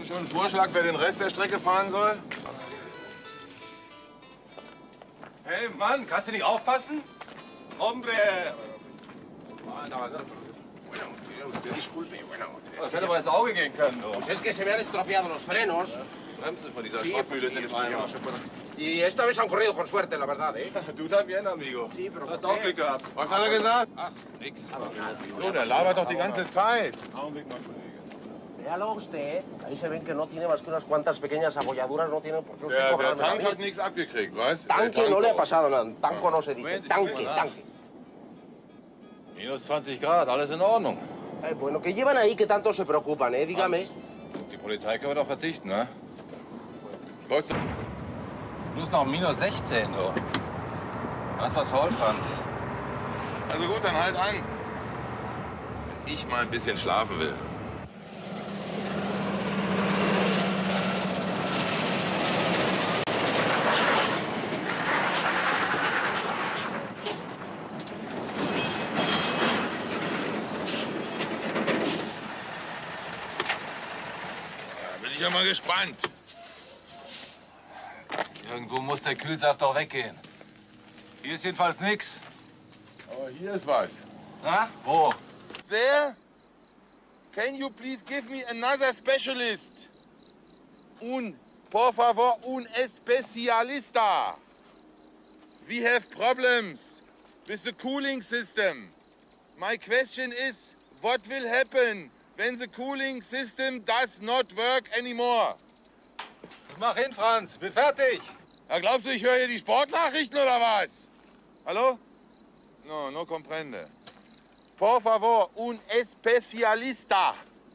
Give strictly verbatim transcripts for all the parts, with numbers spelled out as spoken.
du schon einen Vorschlag, wer den Rest der Strecke fahren soll? Hey, Mann, kannst du nicht aufpassen? Hombre! Das hätte aber ins Auge gehen können, du. Pues es que se me han estropeado los frenos. Bremsen von dieser Sí, Schrottmühle pues, sind sí, im sí, Eimer. no se puede. Y esta vez han corrido con suerte, la verdad, ¿eh? Du también, amigo. Sí, pero Du hast ¿por auch qué? Glück gehabt. Was hat er gesagt? Ach, nix. So, der labert doch die ganze Zeit. Augenblick mal, Kollege. Véalo usted, ahí se ven que no tiene más que unas cuantas pequeñas abolladuras, no tienen por qué usted Der, der cobrarme la Tank vida. hat nichts abgekriegt, weißt du? Der Tanque no le ha Tanko. pasado nada, tanco no se dice, Moment, ich tanque, guck mal nach. tanque. Minus zwanzig Grad, alles in Ordnung. Eh, bueno, ¿qué llevan ahí que tanto se preocupan, eh? Dígame. Die Polizei können wir doch verzichten, ne? Brauchst du... Bloß noch minus sechzehn, du. Was was faul, Franz? Also gut, dann halt an. Wenn ich mal ein bisschen schlafen will. Da bin ich ja mal gespannt. Irgendwo muss der Kühlsaft doch weggehen. Hier ist jedenfalls nix. Aber hier ist was. Na, wo? There? Can you please give me another specialist? Un, por favor, un especialista. We have problems with the cooling system. My question is, what will happen when the cooling system does not work anymore? Mach hin, Franz. Bin fertig. Ja, glaubst du, ich höre hier die Sportnachrichten oder was? Hallo? No, no comprende. Por favor, un especialista.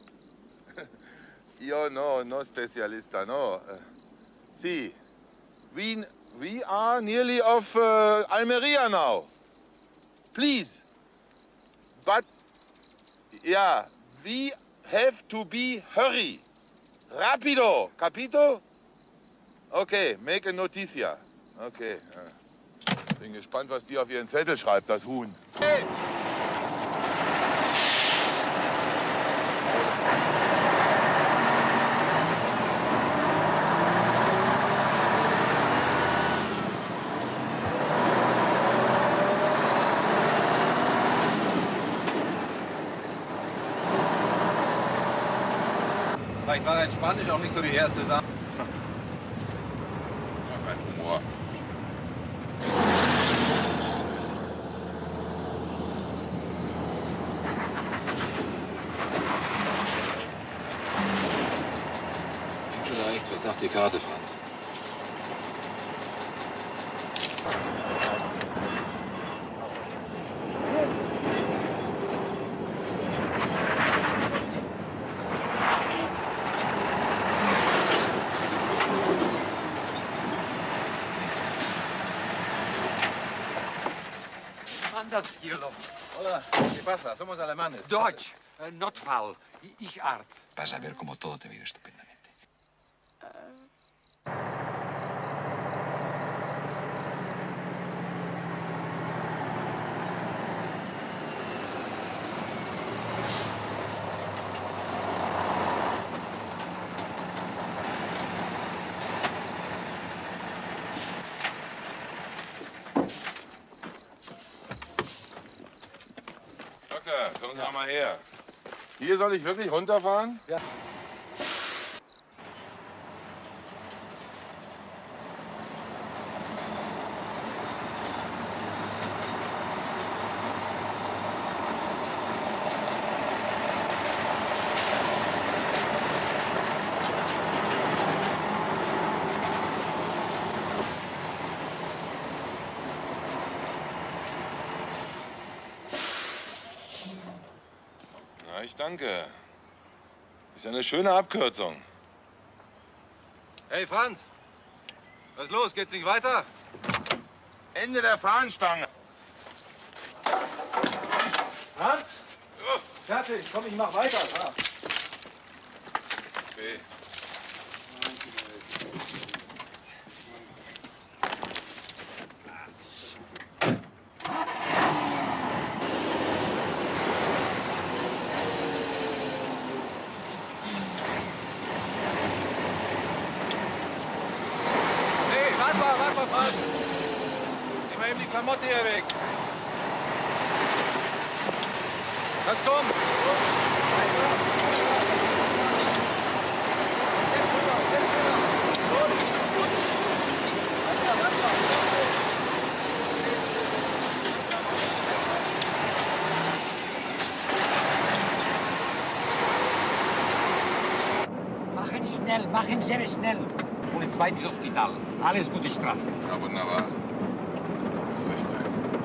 Yo, no, no specialista, no. Uh, sí. We, we are nearly off uh, Almeria now. Please. But, yeah, we have to be hurry. Rapido. Capito? Okay, make a noticia. Okay. Ja. Bin gespannt, was die auf ihren Zettel schreibt, das Huhn. Hey! Vielleicht war dein Spanisch auch nicht so die erste Sache. Was ein Humor. Links oder rechts, was sagt die Karte, Franz? Hola, ¿qué pasa? Somos alemanes. Deutsch, uh, Notfall. Ich Arzt. Vas a ver cómo todo te va a ir estupendamente. Doktor, kommen Sie mal her. Hier soll ich wirklich runterfahren? Ja. Na, ich danke. Ist ja eine schöne Abkürzung. Hey, Franz. Was ist los? Geht's nicht weiter? Ende der Fahnenstange. Franz? Fertig. Komm, ich mach weiter. Ah. Okay. Nimm mal eben die Klamotte hier weg. Kannst kommen. Machen schnell, machen sehr schnell. Und ein zweites Hospital. Alles gute Straße. Ja, wunderbar. Das muss recht sein.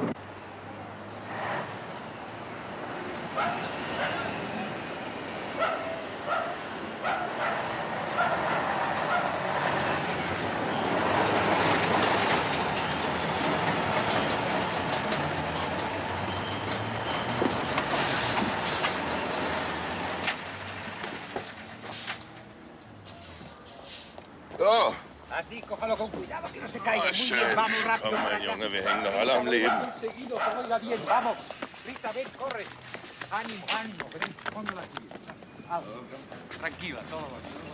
So. Así, cójalo con cuidado, que no se caiga. Oh, Muy schön. bien, vamos rápido. Komm, mein Junge, wir hängen doch alle am Leben. Seguido, que oiga bien, vamos. Rita, ven, corre. Ánimo, ánimo, ven, pónmela aquí. Ah, tranquila, todo va bien.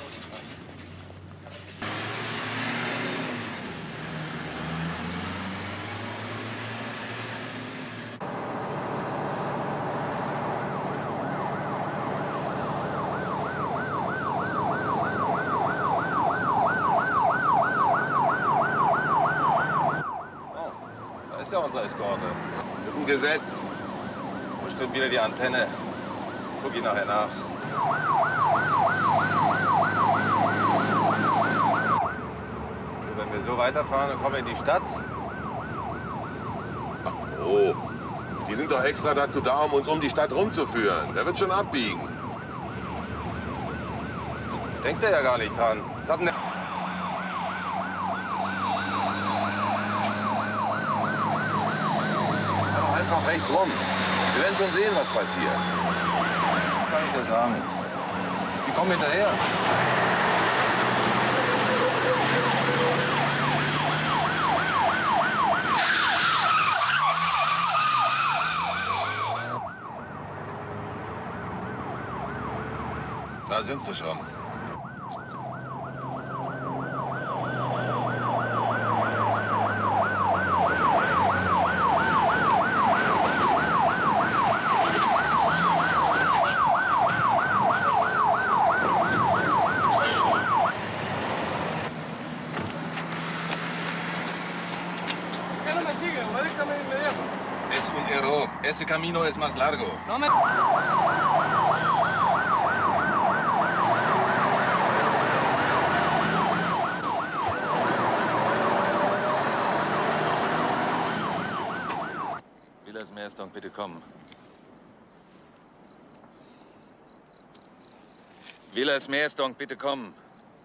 Da ist ja unsere Eskorte. Das ist ein Gesetz. Wo steht wieder die Antenne? Guck ich nachher nach. Also, wenn wir so weiterfahren, dann kommen wir in die Stadt. Ach wo? Die sind doch extra dazu da, um uns um die Stadt rumzuführen. Der wird schon abbiegen. Denkt er ja gar nicht dran. Was hat denn der... Einfach rechts rum. Wir werden schon sehen, was passiert. Das kann ich dir sagen. Die kommen hinterher. Da sind sie schon. Es un error. Ese camino es más largo. No me... Villas Meersdonk, bitte kommen. Villas Meersdonk, bitte kommen.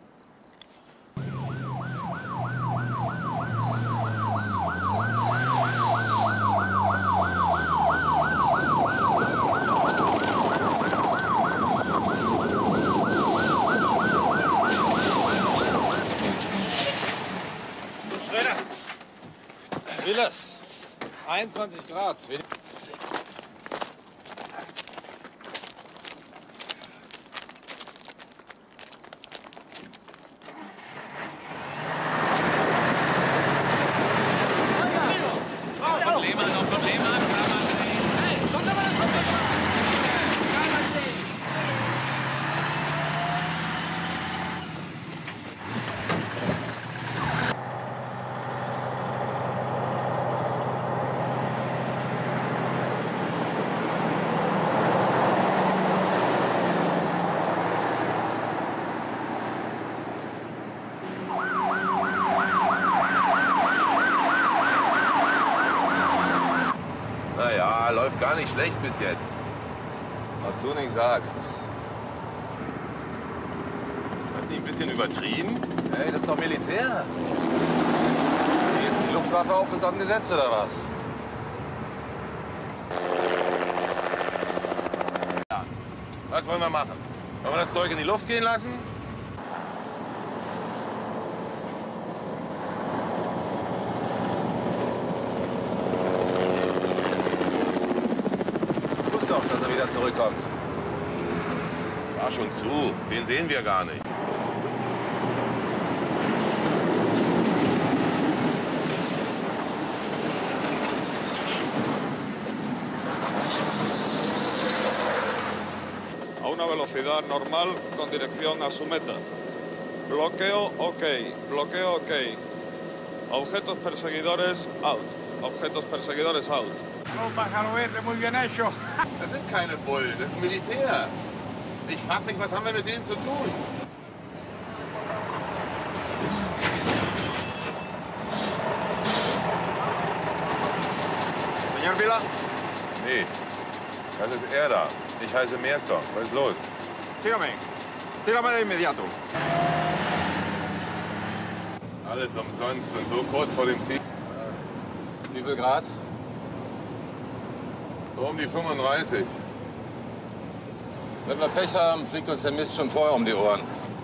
Villas, einundzwanzig Grad. Probleme, noch Probleme. Naja, läuft gar nicht schlecht bis jetzt. Was du nicht sagst. Hast du ein bisschen übertrieben? Hey, das ist doch Militär. Jetzt die Luftwaffe auf uns angesetzt, oder was? Ja. Was wollen wir machen? Wollen wir das Zeug in die Luft gehen lassen? Ich wusste doch, dass er wieder zurückkommt. Fahr schon zu. Den sehen wir gar nicht. una velocidad normal con dirección a su meta. Bloqueo OK, bloqueo OK. Objetos perseguidores out, objetos perseguidores out. Oh, pájaro verde, muy bien hecho. Das sind keine Bullen, das ist Militär. Ich frage mich, was haben wir mit denen zu tun? Señor Vila. Nee, das ist er da. Ich heiße Meersdorf. Was ist los? Sígame, sígame de inmediato. Alles umsonst und so kurz vor dem Ziel. Wie viel Grad? So um die fünfunddreißig. Wenn wir Pech haben, fliegt uns der Mist schon vorher um die Ohren.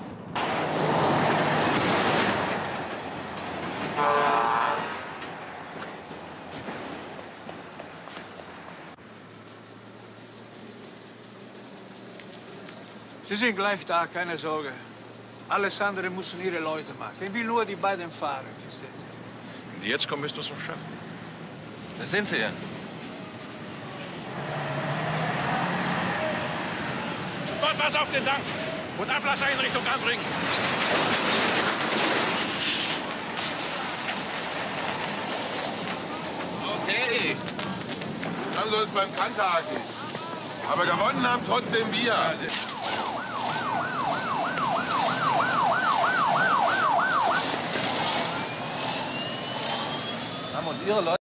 Sie sind gleich da, keine Sorge. Alles andere müssen Ihre Leute machen. Ich will nur die beiden fahren, verstehen Sie? Und jetzt kommst du zum Chef. Da sind sie ja. Sofort was auf den Dank und Ablasseinrichtung anbringen. Okay. Das haben sie uns beim Kanthaken. Aber gewonnen haben trotzdem wir. Haben uns ihre Leute